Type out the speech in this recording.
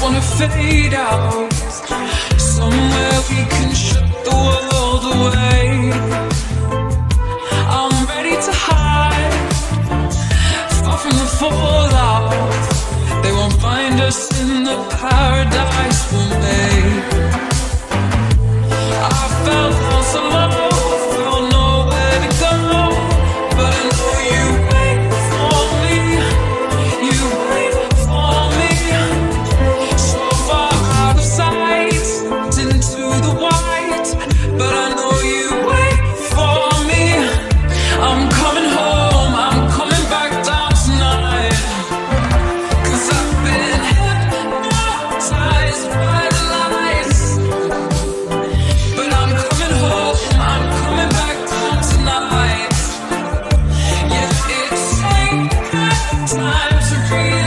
wanna fade out somewhere we can shut the world away. I'm ready to hide, far from the fallout. They won't find us in the paradise we made. I felt all so low, felt nowhere to go, but I know you wait for me, you wait for me. So far out of sight, into the white, but I know you wait for me. I'm coming home, I'm coming back down tonight, 'cause I've been hypnotized by the lights. But I'm coming home, I'm coming back down tonight. Yeah, it's ain't time to breathe.